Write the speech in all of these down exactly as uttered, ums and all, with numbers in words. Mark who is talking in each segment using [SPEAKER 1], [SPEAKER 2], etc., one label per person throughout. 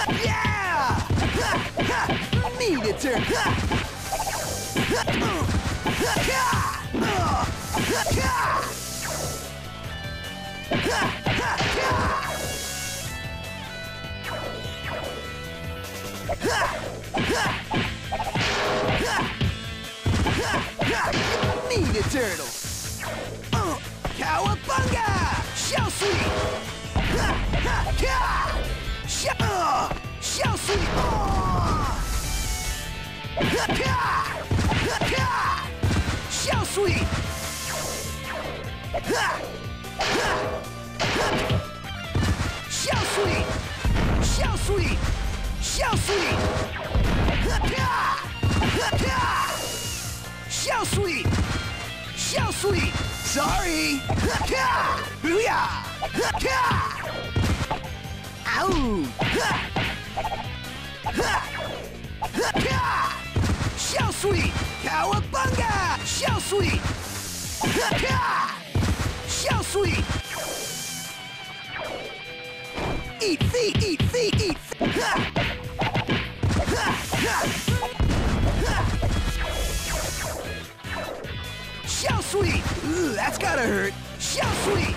[SPEAKER 1] Yeah! Need it, turn. Need it, turtle. Uh, Cowabunga! Shell sweep! Shell, uh, shell sweep! Uh. Shell sweep! Shell sweep! Shell sweep! Shell sweep! Shell sweep! Shell sweep! Sorry! Booyah! Ow! Shell sweep! Cowabunga! Shell sweep! Shell sweep! Eat feet! Eat feet! Eat feet! Shell sweep! Ooh, that's gotta hurt! Shell sweep!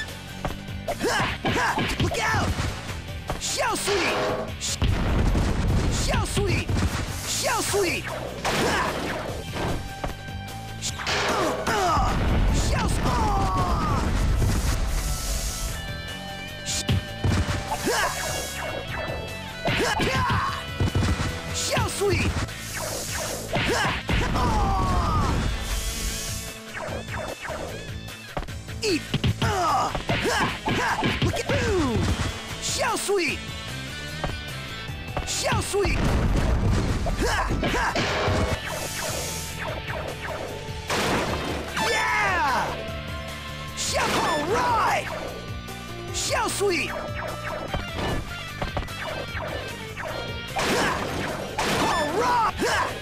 [SPEAKER 1] Look out! Shell sweep! Shell sweep! Shell sweep! Shell Shell sweep! Eat! Look at boom! Shell sweep! Shell sweep! Yeah! Shell, all right! Shell sweep! All right!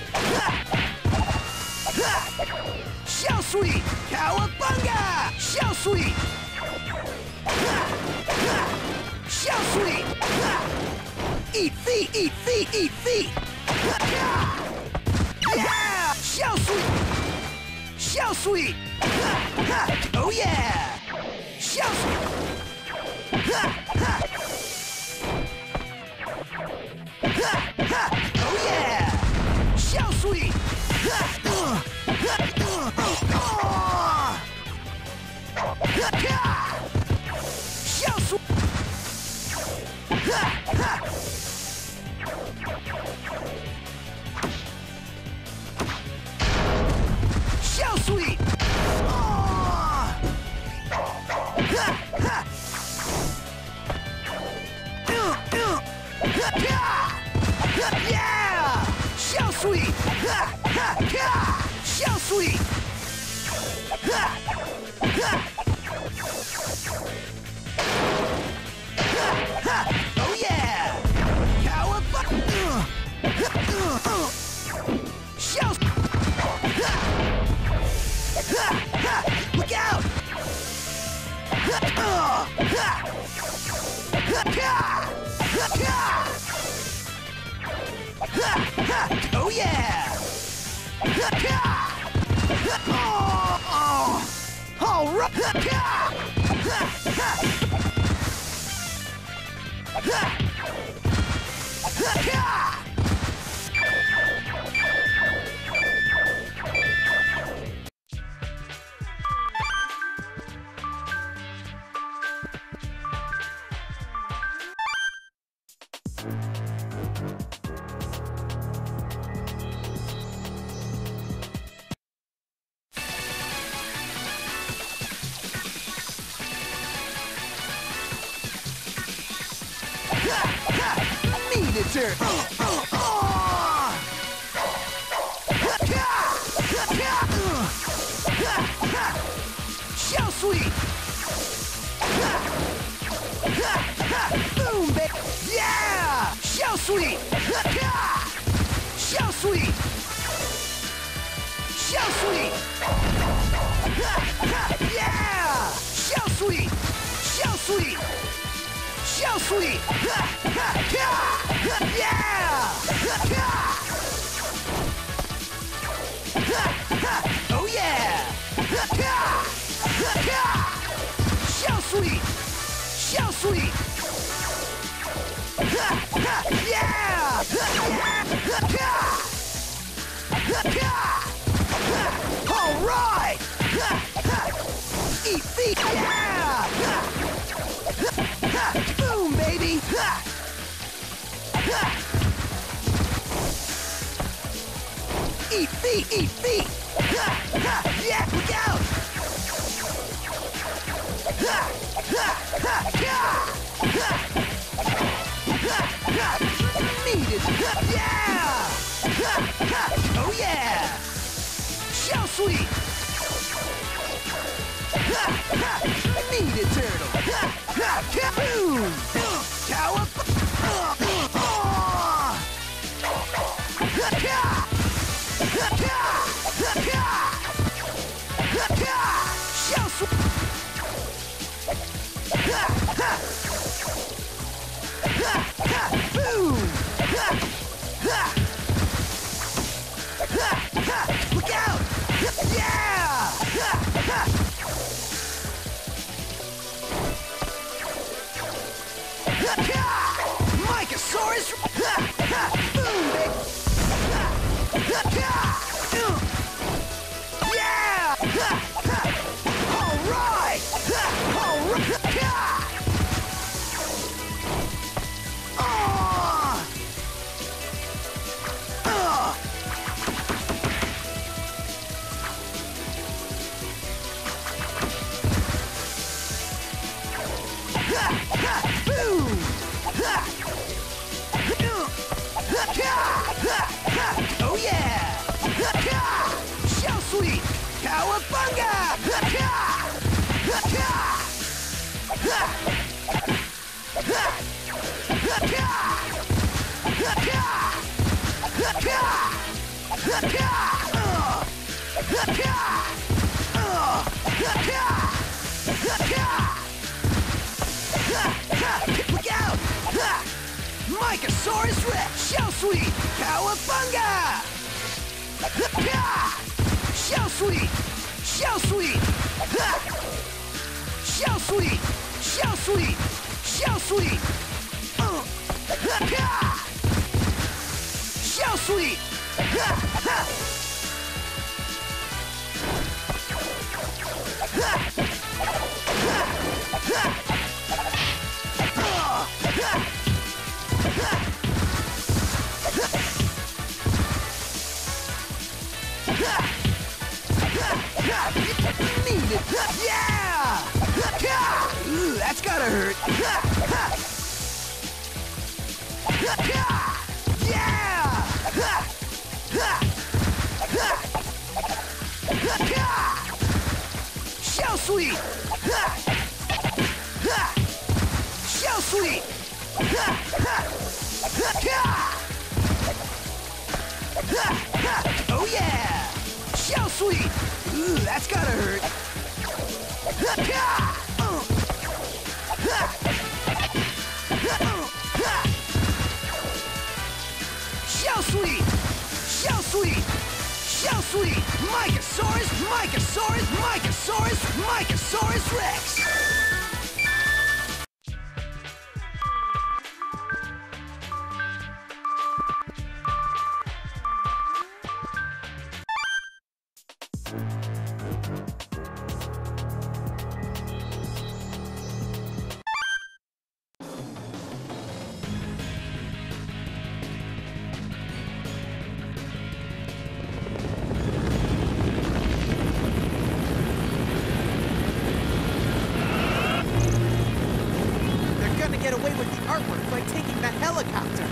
[SPEAKER 1] Shell sweep! Cowabunga! Shell sweep! Shell sweep! Eat feet! Eat feet! Eat feet! Yeah! Shell sweep! Shell sweep! Oh yeah! Shell sweep! Oh yeah! Shell sweep! Shell sweep! Shell sweep! Yeah! Shell sweep! Shell sweep! Oh yeah! Cowabunga! Shell! Look out! Oh yeah! Oh, oh. All right! Need it, sir. Uh, uh, uh. Shell sweep. Boom, baby. Yeah. Shell sweep. Shell sweep. Shell sweep. Yeah. Shell sweep. Shell sweep. Shell sweep! Yeah! All right! Eat feet! Yeah! Boom, baby! Eat feet! Eat feet! Yeah! Look out! Needed! Yeah! Oh yeah! Shell sweet! Needed turtle! Boom! Cow Shell sweet! Boom! Look out! Yeah! Mycosaurus! Boom, baby! Yeah! All right! All right! Boom! Oh yeah! Shell sweet! Cowabunga! Look out! Mycosaurus Rex! Shell sweet! Cowabunga! Shell sweet! Shell sweet! Shell sweet! Shell sweet! Shell sweet! Shell sweet! Needed! Yeah! Ooh, that's gotta hurt! Yeah! Shell sweet! Shell sweet! Oh yeah! Shell sweet! Ooh, that's gotta hurt! Shell sweet! Shell sweet! Shell sweet! Mycosaurus! Mycosaurus! Mycosaurus! Mycosaurus Rex!
[SPEAKER 2] Get away with the artwork by taking the helicopter.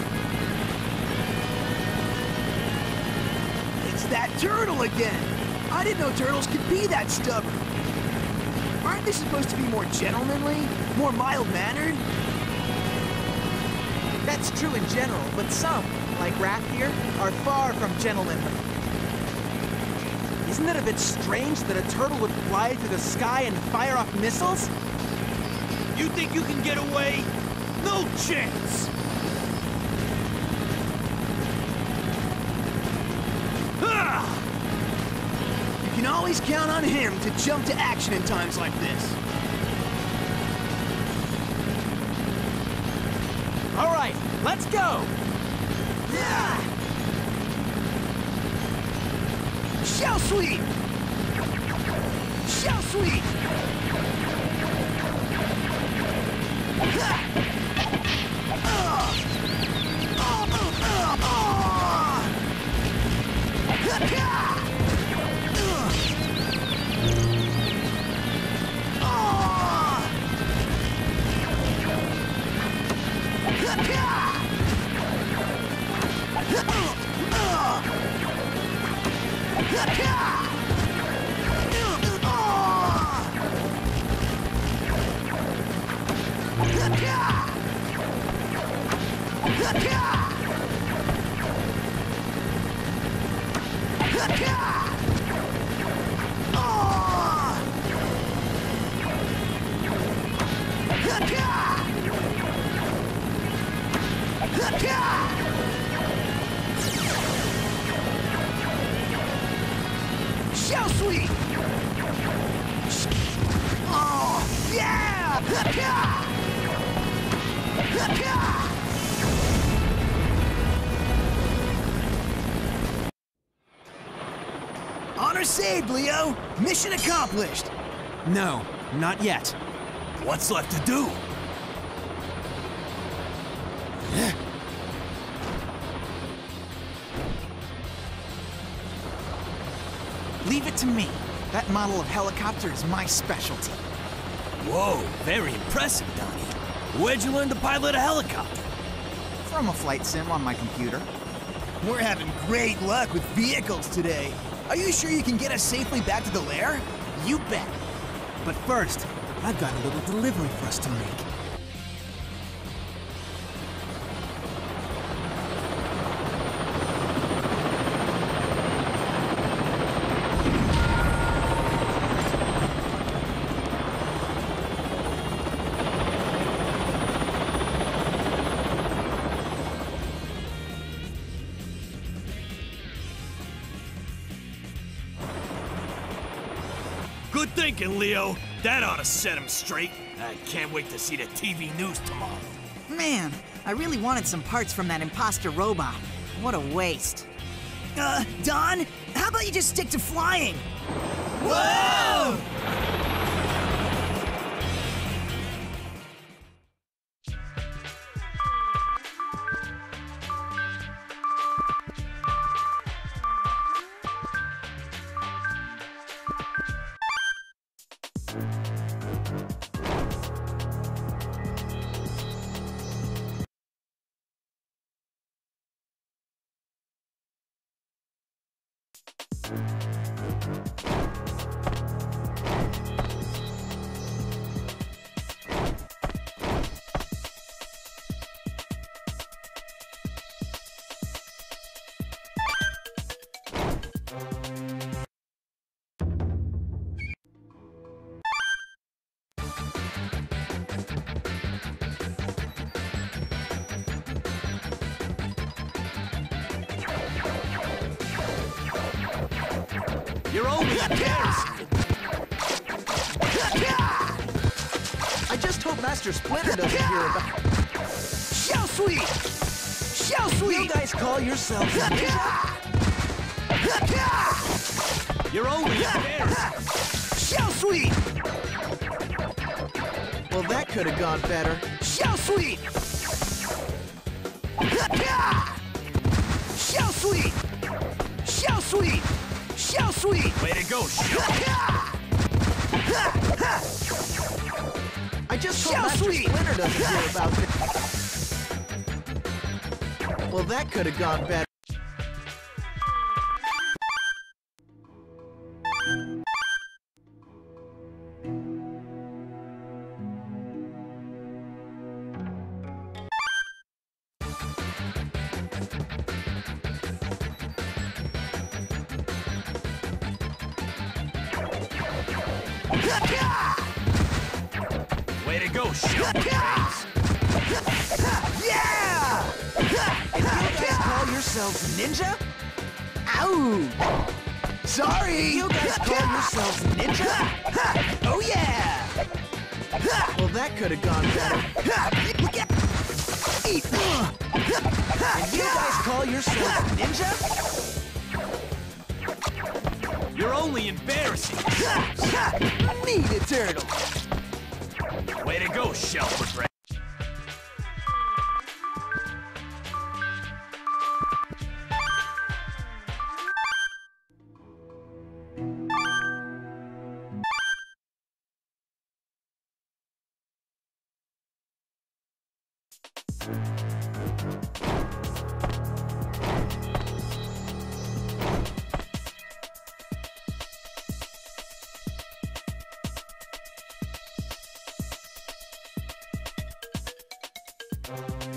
[SPEAKER 1] It's that turtle again! I didn't know turtles could be that stubborn. Aren't they supposed to be more gentlemanly? More mild-mannered?
[SPEAKER 2] That's true in general, but some, like Raph here, are far from gentlemanly. Isn't it a bit strange that a turtle would fly through the sky and fire off missiles?
[SPEAKER 3] You think you can get away? No chance! Ah!
[SPEAKER 1] You can always count on him to jump to action in times like this.
[SPEAKER 2] All right, Let's go!
[SPEAKER 1] Yeah! Shell sweep! Shell sweep! Ha! Uh! Oh, oh, oh, oh! Ha! Uh! Oh! Ha! Shell sweep! Oh, yeah! Honor saved, Leo! Mission accomplished!
[SPEAKER 4] No, not yet.
[SPEAKER 3] What's left to do?
[SPEAKER 2] Leave it to me. That model of helicopter is my specialty.
[SPEAKER 3] Whoa, very impressive, Donnie. Where'd you learn to pilot a helicopter?
[SPEAKER 2] From a flight sim on my computer.
[SPEAKER 1] We're having great luck with vehicles today. Are you sure you can get us safely back to the lair?
[SPEAKER 2] You bet.
[SPEAKER 4] But first, I've got a little delivery for us to make.
[SPEAKER 3] Good thinking, Leo. That ought to set him straight. I can't wait to see the T V news tomorrow.
[SPEAKER 2] Man, I really wanted some parts from that imposter robot. What a waste.
[SPEAKER 1] Uh, Don, how about you just stick to flying?
[SPEAKER 3] Whoa! You're only embarrassing.
[SPEAKER 2] I just hope Master Splinter doesn't hear about...
[SPEAKER 1] Shell sweep! Shell sweep!
[SPEAKER 2] You guys call yourselves a ninja?
[SPEAKER 3] You're only embarrassing.
[SPEAKER 1] Shell sweep!
[SPEAKER 2] Well, that could have gone better.
[SPEAKER 1] Shell sweep! Shell sweep! Shell sweep! Shell sweep!
[SPEAKER 3] Way to go, Shell.
[SPEAKER 2] I just hope
[SPEAKER 1] Shell
[SPEAKER 2] Master
[SPEAKER 1] sweep!
[SPEAKER 2] Splinter doesn't hear about it. Well, that could have gone better.
[SPEAKER 3] Way to go, Shell.
[SPEAKER 1] Yeah!
[SPEAKER 2] And you guys call yourselves ninja? Ow!
[SPEAKER 1] Sorry!
[SPEAKER 2] You guys call yourselves ninja?
[SPEAKER 1] Oh yeah!
[SPEAKER 2] Well, that could have gone better.
[SPEAKER 1] Eat!
[SPEAKER 2] And you guys call your sword ninja?
[SPEAKER 3] You're only embarrassing.
[SPEAKER 1] Meet a turtle!
[SPEAKER 3] Way to go, Shelford Ray.
[SPEAKER 1] Thank you.